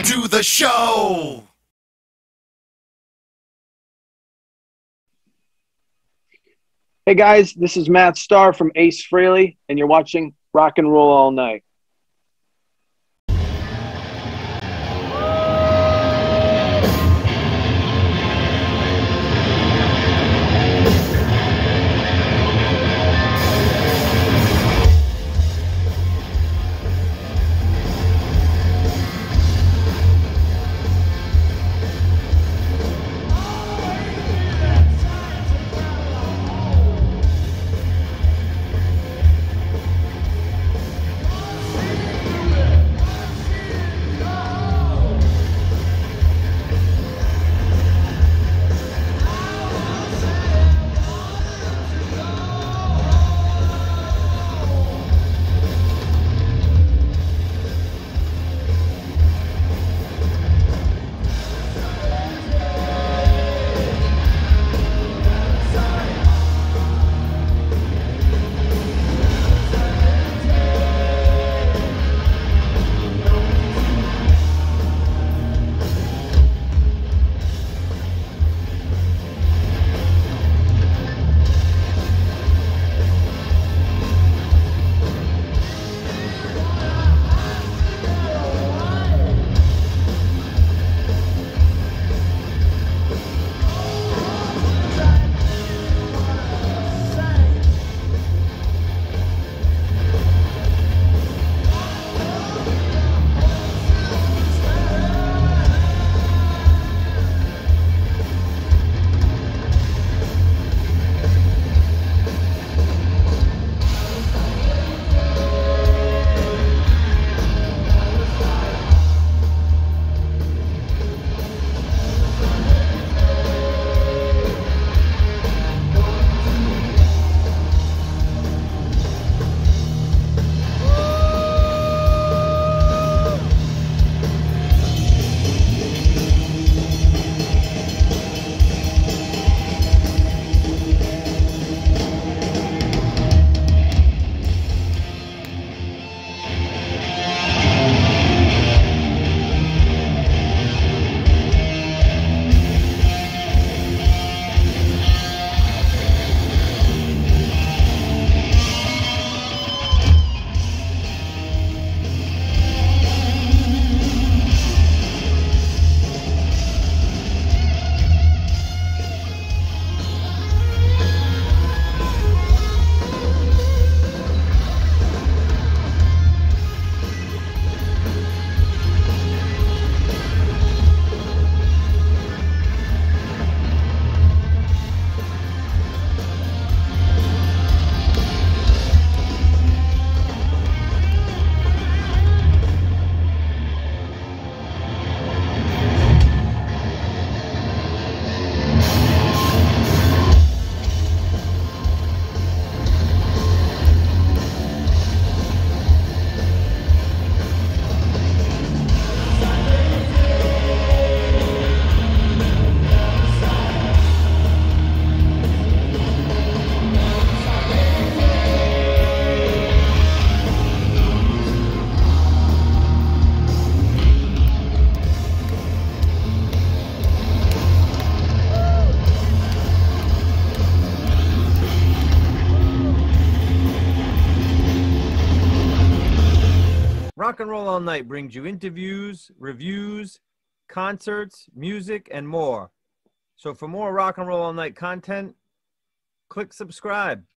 do the show. Hey guys, this is Matt Starr from Ace Frehley, and you're watching Rock and Roll All Night. Rock and Roll All Night brings you interviews, reviews, concerts, music, and more. So for more Rock and Roll All Night content, click subscribe.